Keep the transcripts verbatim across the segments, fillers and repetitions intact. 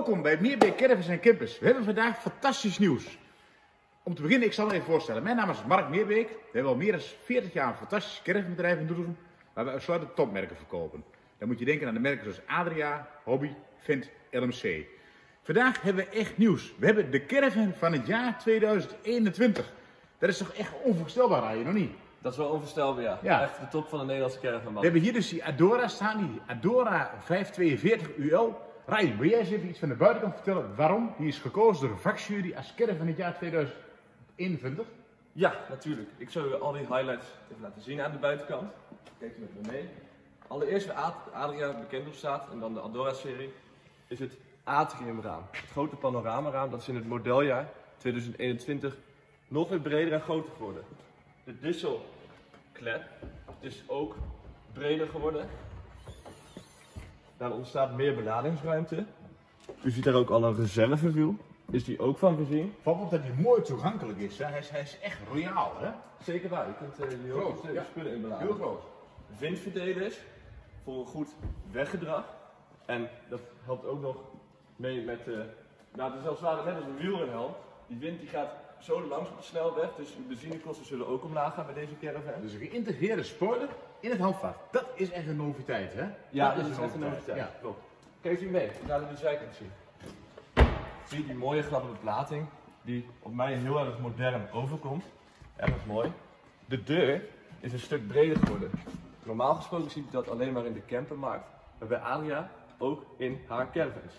Welkom bij Meerbeek Caravans en Campers. We hebben vandaag fantastisch nieuws. Om te beginnen, ik zal me even voorstellen. Mijn naam is Mark Meerbeek. We hebben al meer dan veertig jaar een fantastisch caravanbedrijf in Doetinchem, waar we uitsluitend topmerken verkopen. Dan moet je denken aan de merken zoals Adria, Hobby, Fendt, L M C. Vandaag hebben we echt nieuws. We hebben de caravan van het jaar tweeduizend eenentwintig. Dat is toch echt onvoorstelbaar, Ryan, nog niet? Dat is wel onvoorstelbaar, ja. Ja. Echt de top van de Nederlandse caravan. We hebben hier dus die Adora staan, die Adora vijfhonderdtweeënveertig U L. Ryan, wil jij eens even iets van de buitenkant vertellen waarom die is gekozen door de vakjury als caravan van het jaar tweeduizend eenentwintig? Ja, natuurlijk. Ik zal u al die highlights even laten zien aan de buitenkant. Kijk u met me mee. Allereerst waar Adria bekend op staat en dan de Adora-serie is het atriumraam. Het grote panoramaraam, dat is in het modeljaar tweeduizend eenentwintig nog weer breder en groter geworden. De disselklep is ook breder geworden. Daar ontstaat meer beladingsruimte. U ziet daar ook al een reservewiel. Is die ook van voorzien? Valt op dat hij mooi toegankelijk is. Hè? Hij, is hij is echt royaal, hè? Zeker waar. Je kunt uh, heel Groot, goed uh, ja. spullen in beladen. Heel groot. Windverdelers voor een goed weggedrag. En dat helpt ook nog mee met, uh, nou het is als het ware net als een wielrenhelm. Die wind die gaat zo langs op de snelweg, dus uw benzinekosten zullen ook omlaag gaan bij deze caravan. Dus een geïntegreerde spoiler in het handvat. Dat is echt een noviteit, hè? Ja, dat is echt een noviteit. Ja. Klopt. Kijk u mee, ik laat het de zijkant zien. Zie je die mooie gladde beplating, die op mij heel erg modern overkomt. Erg mooi. De deur is een stuk breder geworden. Normaal gesproken ziet u dat alleen maar in de campermarkt, maar bij Adria ook in haar caravans.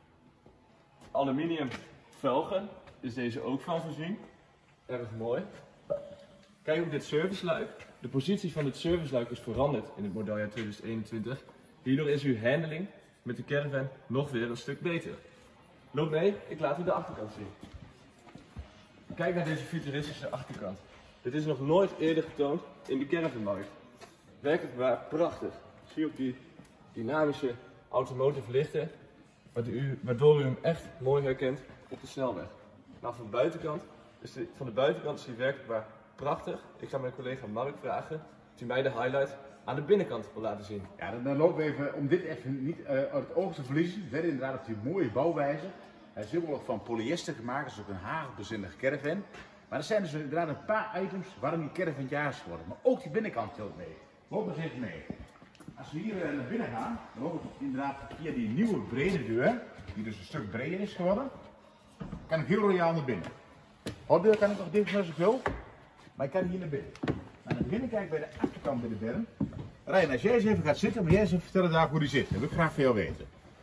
Aluminium velgen is deze ook van voorzien. Erg mooi. Kijk op dit serviceluik. De positie van dit serviceluik is veranderd in het modeljaar tweeduizend eenentwintig. Hierdoor is uw handling met de caravan nog weer een stuk beter. Loop mee, ik laat u de achterkant zien. Kijk naar deze futuristische achterkant. Dit is nog nooit eerder getoond in de caravanmarkt. Werkelijk waar prachtig. Zie je ook die dynamische automotive lichten, waardoor u hem echt mooi herkent op de snelweg. Nou, van de buitenkant is de, van de buitenkant is hij werkelijk waar prachtig. Ik ga mijn collega Mark vragen of hij mij de highlight aan de binnenkant wil laten zien. Ja, dan, dan lopen we even, om dit even niet uh, uit het oog te verliezen. Verder inderdaad op die mooie bouwwijze. Hij is helemaal van polyester gemaakt, dat is ook een hagelbezinnig caravan. Maar er zijn dus inderdaad een paar items waarom die caravan jaars worden. Maar ook die binnenkant telt mee. Loop eens even mee. Als we hier uh, naar binnen gaan, dan lopen we inderdaad via die nieuwe brede deur, die dus een stuk breder is geworden, kan ik heel royaal naar binnen. De deur kan ik nog dicht als ik wil, maar ik kan hier naar binnen. Maar naar binnen kijk ik bij de achterkant bij de berm. Ryan, als jij eens even gaat zitten, moet jij eens even vertellen daar hoe die zit. Dat wil ik graag van jou weten.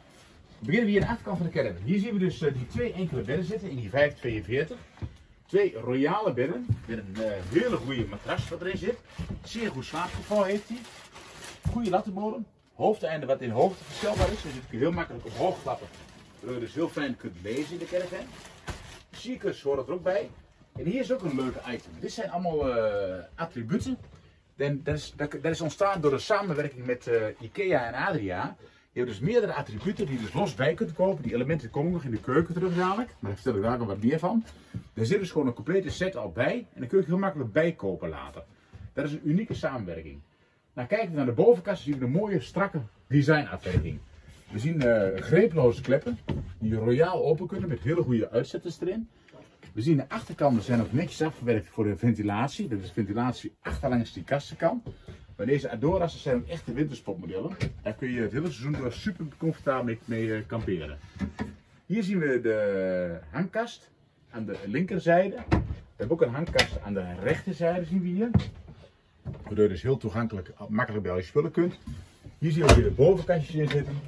We beginnen hier aan de achterkant van de caravan. Hier zien we dus uh, die twee enkele bedden zitten in die vijfhonderdtweeënveertig. Twee royale bedden met een uh, hele goede matras wat erin zit. Zeer goed slaapcomfort heeft hij. Goede lattenbodem. Hoofdeinde wat in hoogte verstelbaar is, dus het kun je heel makkelijk omhoog klappen. Waardoor je dus heel fijn kunt lezen in de caravan. Seekers horen er ook bij. En hier is ook een leuke item. Dit zijn allemaal uh, attributen. En dat, is, dat, dat is ontstaan door de samenwerking met uh, IKEA en Adria. Je hebt dus meerdere attributen die je dus los bij kunt kopen. Die elementen komen nog in de keuken terug dadelijk. Maar daar vertel ik daar nog wat meer van. Er zit dus gewoon een complete set al bij. En dan kun je heel makkelijk bijkopen later. Dat is een unieke samenwerking. Nou, kijken we naar de bovenkast, zien we een mooie, strakke designafwerking. We zien uh, greeploze kleppen die royaal open kunnen met hele goede uitzetters erin. We zien de achterkanten zijn ook netjes afgewerkt voor de ventilatie. Dat is ventilatie achterlangs die kastenkant. Maar deze Adora's zijn ook echte winterspotmodellen. Daar kun je het hele seizoen door super comfortabel mee, mee kamperen. Hier zien we de hangkast aan de linkerzijde. We hebben ook een hangkast aan de rechterzijde, zien we hier. Waardoor je dus heel toegankelijk, makkelijk bij al je spullen kunt. Hier zien we weer de bovenkastjes in zitten.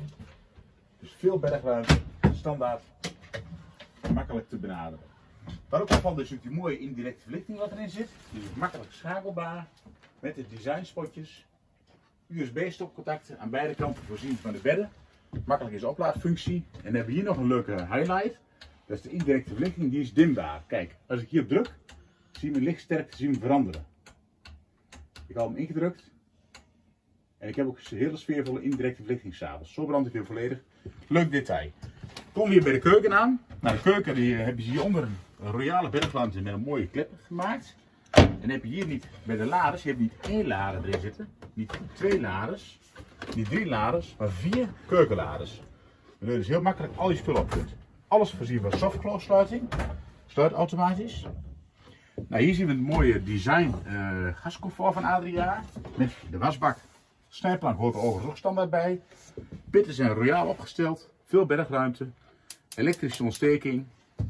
Dus veel bergruimte, standaard, makkelijk te benaderen. Waar ook opvalt is natuurlijk die mooie indirecte verlichting wat erin zit. Die is makkelijk schakelbaar met de designspotjes. U S B-stopcontacten aan beide kanten voorzien van de bedden. Makkelijk is oplaadfunctie. En dan hebben we hier nog een leuke highlight. Dat is de indirecte verlichting, die is dimbaar. Kijk, als ik hier op druk, zie je mijn lichtsterkte zien veranderen. Ik had hem ingedrukt. En ik heb ook een hele sfeervolle indirecte verlichting s'avonds. Zo brandt ik weer volledig. Leuk detail. Kom hier bij de keuken aan. Nou, de keuken die hebben ze hieronder een royale beddenruimte met een mooie klep gemaakt. En dan heb je hier niet bij de laders, je hebt niet één lader erin zitten. Niet twee laders, niet drie laders, maar vier keukenladers. Waardoor je dus heel makkelijk al je spullen op kunt. Alles voorzien van softclose sluiting. Sluit automatisch. Nou, hier zien we het mooie design uh, gascomfort van Adria. Met de wasbak. Snijplank hoort er overigens ook standaard bij. Pitten zijn royaal opgesteld. Veel bergruimte. Elektrische ontsteking.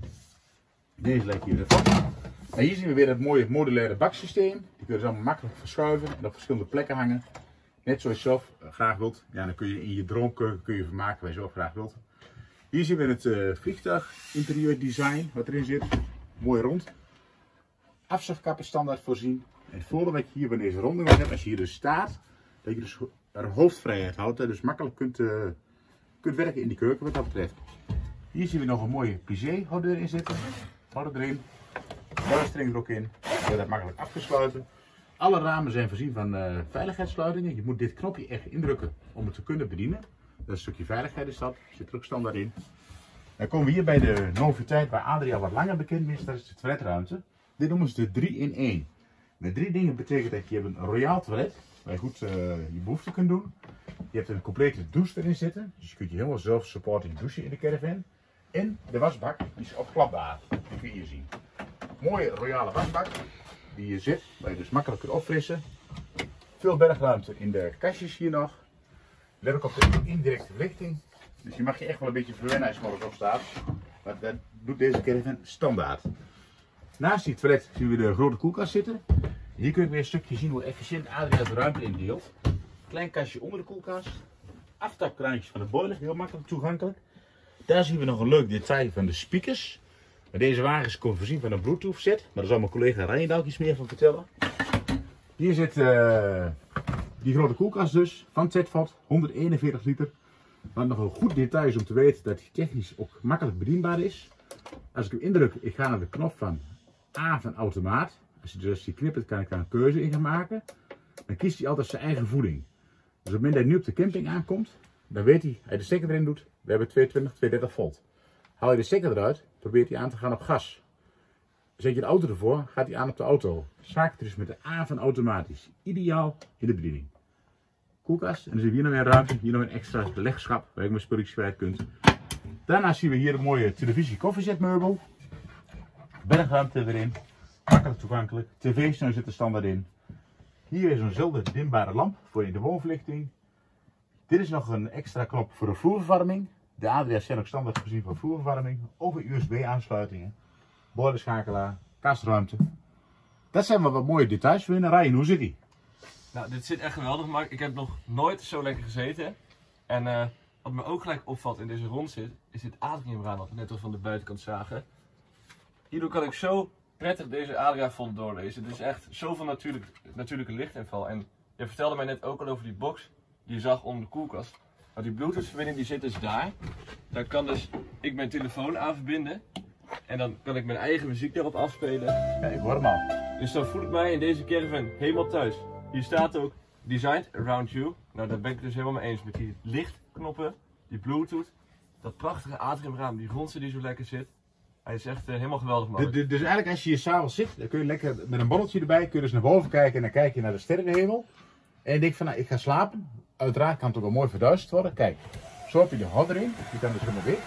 Deze lijkt hier ervan. En hier zien we weer het mooie modulaire baksysteem. Die kun je dus allemaal makkelijk verschuiven en op verschillende plekken hangen. Net zoals je zelf graag wilt. Ja, dan kun je in je droomkeuken kun je vermaken waar je zelf graag wilt. Hier zien we het uh, vliegtuig interieur design wat erin zit. Mooi rond. Afzuigkap is standaard voorzien. En het voordeel wat je hier bij deze ronding hebt, als je hier dus staat, dat je dus er hoofdvrijheid houdt. Dus makkelijk kunt, uh, kunt werken in die keuken wat dat betreft. Hier zien we nog een mooie plissé houder in zitten. Houder erin. Luistering er ook in. Je wordt dat makkelijk afgesloten. Alle ramen zijn voorzien van uh, veiligheidssluitingen. Je moet dit knopje echt indrukken om het te kunnen bedienen. Dat is een stukje veiligheid is dat. Zit er ook standaard in. Dan komen we hier bij de noviteit waar Adria wat langer bekend is. Dat is de toiletruimte. Dit noemen ze de drie in één. Met drie dingen betekent dat je hebt een royaal toilet. Waar je goed uh, je behoefte kunt doen. Je hebt een complete douche erin zitten. Dus je kunt je helemaal zelf supporting douchen in de caravan. En de wasbak die is opklapbaar. Die kun je hier zien. Mooie royale wasbak die hier zit, waar je dus makkelijk kunt opfrissen. Veel bergruimte in de kastjes hier nog. Let ook op de indirecte verlichting. Dus je mag je echt wel een beetje verwennen als je morgens opstaat. Maar dat doet deze caravan standaard. Naast die toilet zien we de grote koelkast zitten. Hier kun je weer een stukje zien hoe efficiënt Adria de ruimte indeelt. Klein kastje onder de koelkast. Aftapkraantjes van de boiler, heel makkelijk toegankelijk. Daar zien we nog een leuk detail van de speakers. Deze wagens komen voorzien van een Bluetooth set, maar daar zal mijn collega Ryan iets meer van vertellen. Hier zit uh, die grote koelkast dus, van Zetvat, honderdeenenveertig liter. Wat nog een goed detail is om te weten dat die technisch ook makkelijk bedienbaar is. Als ik hem indruk, ik ga naar de knop van A van automaat. Als je dus die knippert, kan ik daar een keuze in gaan maken. Dan kiest hij altijd zijn eigen voeding. Dus op het moment dat hij nu op de camping aankomt, dan weet hij, als je de stekker erin doet, we hebben tweehonderdtwintig, tweehonderddertig volt. Haal je de stekker eruit, probeert hij aan te gaan op gas. Zet je de auto ervoor, gaat hij aan op de auto. Schakelt dus met de A van automatisch. Ideaal in de bediening. Koelkast, en dan zien we hier nog weer een ruimte, hier nog een extra legschap waar je mijn spulletjes kwijt kunt. Daarnaast zien we hier een mooie televisie koffiezetmeubel. Bergruimte erin, makkelijk toegankelijk. tv-steun zit er standaard in. Hier is een zilver dimbare lamp voor in de woonverlichting. Dit is nog een extra knop voor de vloerverwarming. De Adria's zijn ook standaard voorzien van vloerverwarming. Over U S B aansluitingen. Boilerschakelaar, kastruimte. Dat zijn wel wat mooie details voor in. Ryan, hoe zit die? Nou, dit zit echt geweldig, Mark. Ik heb nog nooit zo lekker gezeten. En uh, wat me ook gelijk opvalt in deze rondzit, is dit Adriumraam wat we net al van de buitenkant zagen. Hierdoor kan ik zo prettig deze Adria vol doorlezen. Het is echt zoveel natuurlijk, natuurlijke lichtinval. En je vertelde mij net ook al over die box die je zag onder de koelkast. Nou, die Bluetooth verbinding die zit dus daar. Daar kan dus ik mijn telefoon aan verbinden. En dan kan ik mijn eigen muziek daarop afspelen. Ja, ik hoor hem al. Dus dan voel ik mij in deze caravan helemaal thuis. Hier staat ook Designed Around You. Nou, daar ben ik het dus helemaal mee eens met die lichtknoppen, die Bluetooth. Dat prachtige atriumraam, die rondse die zo lekker zit. Hij is echt uh, helemaal geweldig, man. Dus, dus eigenlijk als je hier s'avonds zit, dan kun je lekker met een borreltje erbij, kun je dus naar boven kijken en dan kijk je naar de sterrenhemel. En je denkt van, nou, ik ga slapen. Uiteraard kan het ook wel mooi verduisterd worden. Kijk, zo heb je de houder in, die kan dus helemaal weg.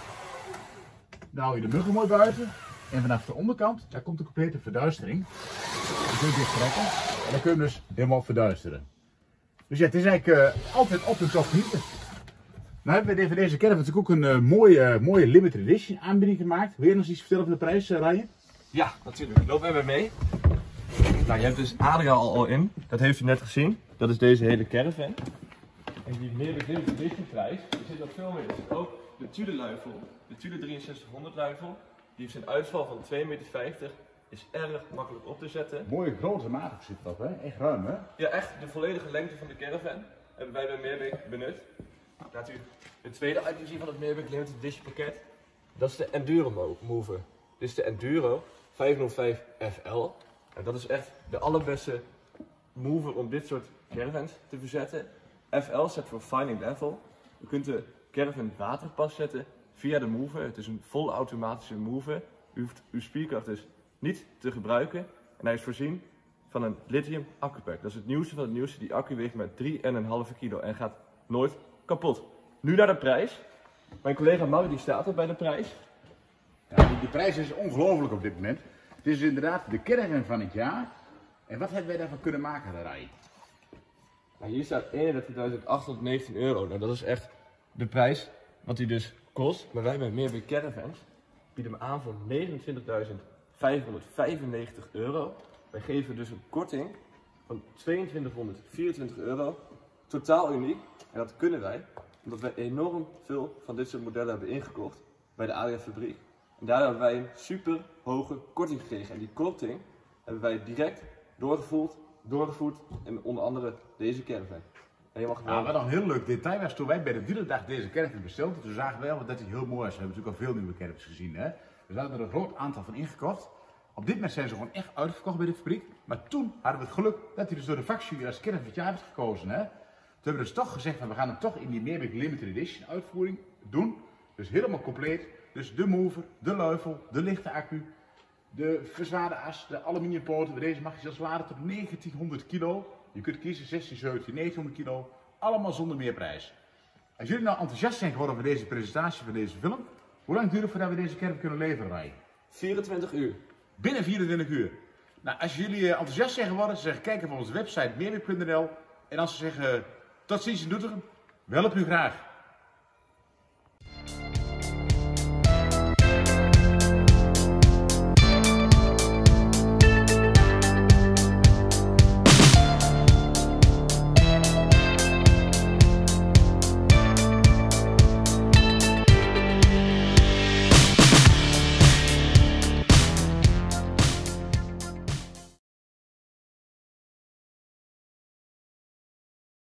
Dan hou je de muggen mooi buiten. En vanaf de onderkant, daar komt de complete verduistering. Dan kun je dit trekken en dan kun je hem dus helemaal verduisteren. Dus ja, het is eigenlijk uh, altijd op en top genieten. Nou hebben we voor deze caravan natuurlijk ook een uh, mooie, uh, mooie limited edition aanbieding gemaakt. Wil je nog iets vertellen over de prijs, uh, Ryan? Ja, natuurlijk. Loop met me mee. Nou, je hebt dus Adria al, al in. Dat heeft u net gezien. Dat is deze hele caravan. En die limited edition prijs, er zit nog veel meer. Er zit ook de Tudor luifel, de Tudor drieënzestighonderd luifel. Die heeft een uitval van twee meter vijftig. Is erg makkelijk op te zetten. Mooie grote maat zit erop, hè? Echt ruim, hè? Ja, echt de volledige lengte van de caravan hebben wij bij Meerbeek benut. Laat u het tweede item zien van het Meerbeek Limited Edition pakket. Dat is de Enduro Mover. Dit is de Enduro vijfhonderdvijf F L. En dat is echt de allerbeste mover om dit soort caravans te verzetten. F L staat voor Finding Level. U kunt de caravan waterpas zetten via de mover. Het is een vol automatische mover. U hoeft uw speaker dus niet te gebruiken. En hij is voorzien van een lithium accupack. Dat is het nieuwste van het nieuwste. Die accu weegt maar drie komma vijf kilo en gaat nooit kapot. Nu naar de prijs. Mijn collega Mauro die staat er bij de prijs. Ja, die, die prijs is ongelooflijk op dit moment. Het is inderdaad de caravan van het jaar. En wat hebben wij daarvan kunnen maken, de rij? Nou, hier staat eenendertigduizend achthonderdnegentien euro. Nou, dat is echt de prijs wat hij dus kost. Maar wij bij Meerbeek Caravans bieden hem aan voor negenentwintigduizend vijfhonderdvijfennegentig euro. Wij geven dus een korting van tweeëntwintighonderdvierentwintig euro. Totaal uniek. En dat kunnen wij omdat wij enorm veel van dit soort modellen hebben ingekocht bij de Adria fabriek. En daardoor hebben wij een super hoge korting gekregen. En die korting hebben wij direct doorgevoerd, doorgevoerd en onder andere deze caravan. En je mag gewoon... Ja, wat een heel leuk detail was toen wij bij de dealerdag deze caravan bestelden. Toen zagen we wel dat hij heel mooi is. We hebben natuurlijk al veel nieuwe caravans gezien. Hè? Dus we hadden er een groot aantal van ingekocht. Op dit moment zijn ze gewoon echt uitverkocht bij de fabriek. Maar toen hadden we het geluk dat hij dus door de vakjury als caravan van het jaar werd gekozen. Hè? Toen hebben we dus toch gezegd van we gaan hem toch in die Meerbeek Limited Edition uitvoering doen. Dus helemaal compleet. Dus de mover, de luifel, de lichte accu, de verzwaarde as, de aluminiumpoten. Bij deze mag je zelfs laden tot negentienhonderd kilo. Je kunt kiezen zestien, zeventien, negentienhonderd kilo. Allemaal zonder meerprijs. Als jullie nou enthousiast zijn geworden over deze presentatie van deze film, hoe lang duurt het voordat we deze caravan kunnen leveren, Rai? vierentwintig uur. Binnen vierentwintig uur. Nou, als jullie enthousiast zijn geworden, ze zeggen kijk op onze website meerbeek punt n l. En als ze zeggen tot ziens in Doetinchem, we helpen u graag.